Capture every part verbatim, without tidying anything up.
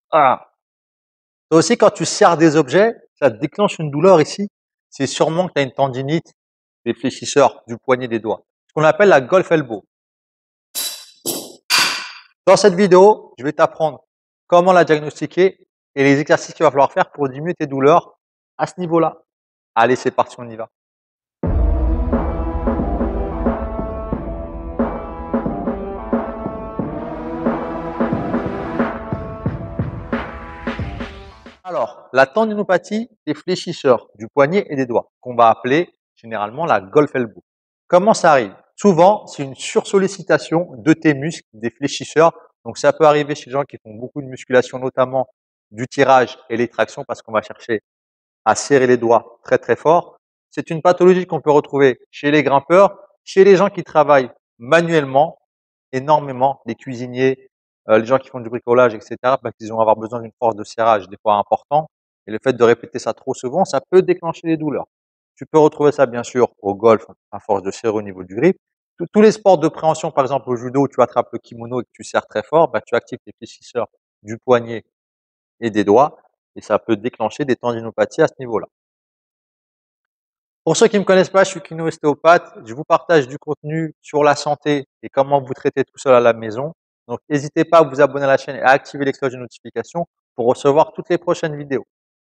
Ah. Toi aussi, quand tu serres des objets, ça te déclenche une douleur ici. C'est sûrement que tu as une tendinite des fléchisseurs du poignet des doigts. Ce qu'on appelle la golf elbow. Dans cette vidéo, je vais t'apprendre comment la diagnostiquer et les exercices qu'il va falloir faire pour diminuer tes douleurs à ce niveau-là. Allez, c'est parti, on y va. Alors, la tendinopathie des fléchisseurs du poignet et des doigts, qu'on va appeler généralement la golf elbow. Comment ça arrive? Souvent, c'est une sursollicitation de tes muscles, des fléchisseurs. Donc, ça peut arriver chez les gens qui font beaucoup de musculation, notamment du tirage et les tractions, parce qu'on va chercher à serrer les doigts très très fort. C'est une pathologie qu'on peut retrouver chez les grimpeurs, chez les gens qui travaillent manuellement, énormément, les cuisiniers, euh, les gens qui font du bricolage, et cetera, parce qu'ils vont avoir besoin d'une force de serrage des fois important. Et le fait de répéter ça trop souvent, ça peut déclencher des douleurs. Tu peux retrouver ça bien sûr au golf, à force de serrer au niveau du grip. Tous, tous les sports de préhension, par exemple au judo, où tu attrapes le kimono et que tu serres très fort, bah, tu actives les fléchisseurs du poignet et des doigts, et ça peut déclencher des tendinopathies à ce niveau-là. Pour ceux qui ne me connaissent pas, je suis kiné-ostéopathe. Je vous partage du contenu sur la santé et comment vous traiter tout seul à la maison. Donc, n'hésitez pas à vous abonner à la chaîne et à activer les cloches de notification pour recevoir toutes les prochaines vidéos.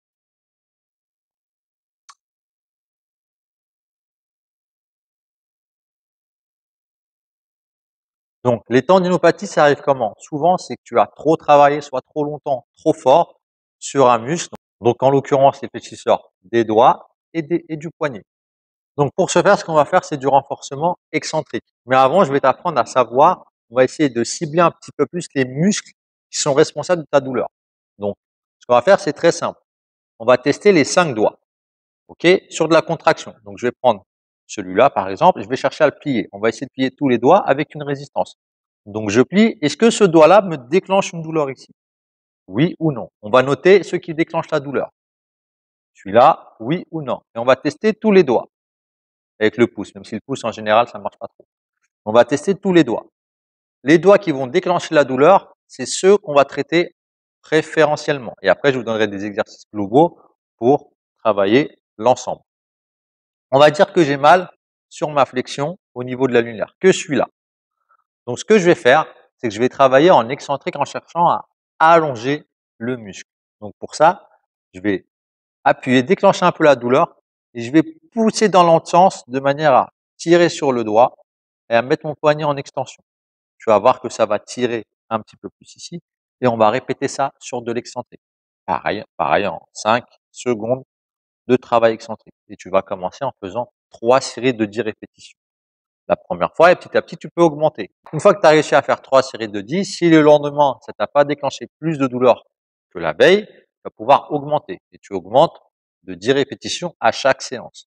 Donc, les tendinopathies, ça arrive comment? Souvent, c'est que tu as trop travaillé, soit trop longtemps, trop fort sur un muscle. Donc, en l'occurrence, les fléchisseurs des doigts et, des, et du poignet. Donc, pour ce faire, ce qu'on va faire, c'est du renforcement excentrique. Mais avant, je vais t'apprendre à savoir, on va essayer de cibler un petit peu plus les muscles qui sont responsables de ta douleur. Donc, ce qu'on va faire, c'est très simple. On va tester les cinq doigts, ok, sur de la contraction. Donc, je vais prendre celui-là, par exemple, et je vais chercher à le plier. On va essayer de plier tous les doigts avec une résistance. Donc, je plie. Est-ce que ce doigt-là me déclenche une douleur ici? Oui ou non? On va noter ce qui déclenche la douleur. Celui-là, oui ou non? Et on va tester tous les doigts avec le pouce, même si le pouce, en général, ça ne marche pas trop. On va tester tous les doigts. Les doigts qui vont déclencher la douleur, c'est ceux qu'on va traiter préférentiellement. Et après, je vous donnerai des exercices globaux pour travailler l'ensemble. On va dire que j'ai mal sur ma flexion au niveau de la lunaire, que celui-là. Donc, ce que je vais faire, c'est que je vais travailler en excentrique en cherchant à allonger le muscle. Donc, pour ça, je vais appuyer, déclencher un peu la douleur et je vais pousser dans l'autre sens de manière à tirer sur le doigt et à mettre mon poignet en extension. Tu vas voir que ça va tirer un petit peu plus ici et on va répéter ça sur de l'excentrique. Pareil, pareil en cinq secondes de travail excentrique. Et tu vas commencer en faisant trois séries de dix répétitions. La première fois et petit à petit, tu peux augmenter. Une fois que tu as réussi à faire trois séries de dix, si le lendemain, ça t'a pas déclenché plus de douleur que la veille, tu vas pouvoir augmenter. Et tu augmentes de dix répétitions à chaque séance.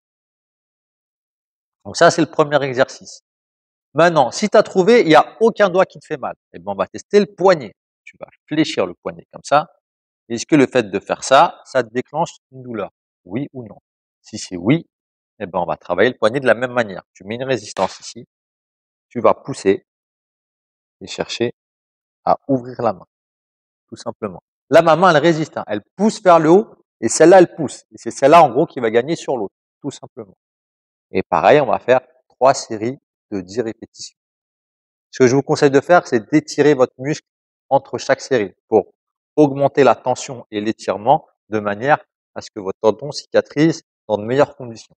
Donc ça, c'est le premier exercice. Maintenant, si tu as trouvé, il n'y a aucun doigt qui te fait mal, eh ben, on va tester le poignet. Tu vas fléchir le poignet comme ça. Est-ce que le fait de faire ça, ça te déclenche une douleur? Oui ou non? Si c'est oui, eh ben, on va travailler le poignet de la même manière. Tu mets une résistance ici, tu vas pousser et chercher à ouvrir la main, tout simplement. Là, ma main, elle résiste, hein. Elle pousse vers le haut et celle-là, elle pousse. Et c'est celle-là, en gros, qui va gagner sur l'autre, tout simplement. Et pareil, on va faire trois séries de dix répétitions. Ce que je vous conseille de faire, c'est d'étirer votre muscle entre chaque série pour augmenter la tension et l'étirement de manière à ce que votre tendon cicatrise dans de meilleures conditions.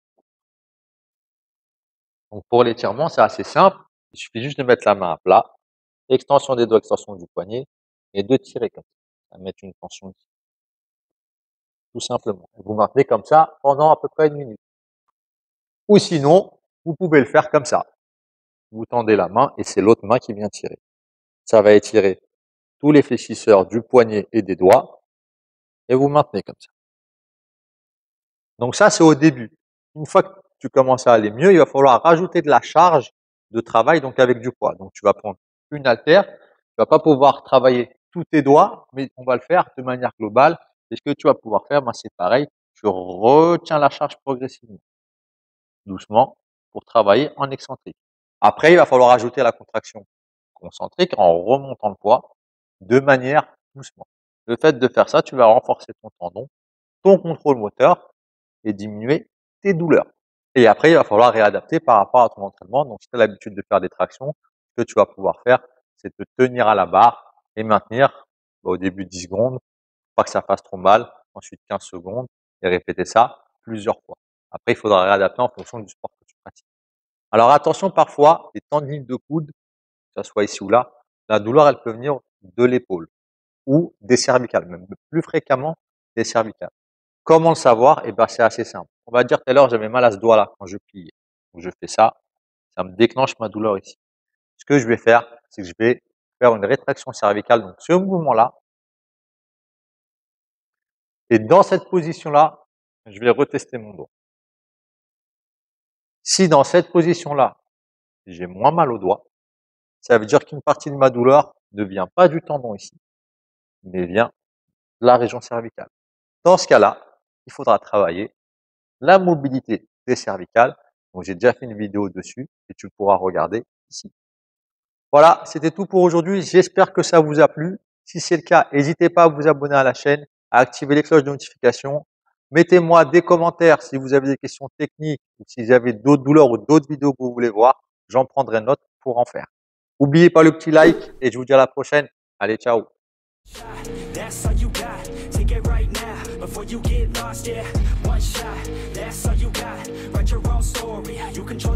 Donc pour l'étirement, c'est assez simple. Il suffit juste de mettre la main à plat, extension des doigts, extension du poignet, et de tirer comme ça. Mettre une tension ici, tout simplement. Vous maintenez comme ça pendant à peu près une minute. Ou sinon, vous pouvez le faire comme ça. Vous tendez la main et c'est l'autre main qui vient tirer. Ça va étirer tous les fléchisseurs du poignet et des doigts et vous maintenez comme ça. Donc ça, c'est au début. Une fois que tu commences à aller mieux, il va falloir rajouter de la charge de travail, donc avec du poids. Donc tu vas prendre une haltère, tu vas pas pouvoir travailler tous tes doigts, mais on va le faire de manière globale. Et ce que tu vas pouvoir faire, ben, c'est pareil, tu retiens la charge progressivement, doucement, pour travailler en excentrique. Après, il va falloir ajouter la contraction concentrique en remontant le poids de manière doucement. Le fait de faire ça, tu vas renforcer ton tendon, ton contrôle moteur et diminuer tes douleurs. Et après, il va falloir réadapter par rapport à ton entraînement. Donc, si tu as l'habitude de faire des tractions, ce que tu vas pouvoir faire, c'est te tenir à la barre et maintenir bah, au début dix secondes, pas que ça fasse trop mal, ensuite quinze secondes et répéter ça plusieurs fois. Après, il faudra réadapter en fonction du sport que tu pratiques. Alors attention, parfois, les tendinites de coude, que ça soit ici ou là, la douleur, elle peut venir de l'épaule ou des cervicales, même plus fréquemment des cervicales. Comment le savoir? Eh ben, c'est assez simple. On va dire tout à l'heure, j'avais mal à ce doigt-là quand je pliais. Donc je fais ça, ça me déclenche ma douleur ici. Ce que je vais faire, c'est que je vais faire une rétraction cervicale, donc ce mouvement-là, et dans cette position-là, je vais retester mon doigt. Si dans cette position-là, j'ai moins mal au doigt, ça veut dire qu'une partie de ma douleur ne vient pas du tendon ici, mais vient de la région cervicale. Dans ce cas-là, il faudra travailler la mobilité des cervicales. Donc j'ai déjà fait une vidéo dessus et tu pourras regarder ici. Voilà, c'était tout pour aujourd'hui. J'espère que ça vous a plu. Si c'est le cas, n'hésitez pas à vous abonner à la chaîne, à activer les cloches de notification. Mettez-moi des commentaires si vous avez des questions techniques ou si vous avez d'autres douleurs ou d'autres vidéos que vous voulez voir. J'en prendrai note pour en faire. N'oubliez pas le petit like et je vous dis à la prochaine. Allez, ciao. That's all you got, take it right now, before you get lost, yeah, one shot, that's all you got, write your own story, you control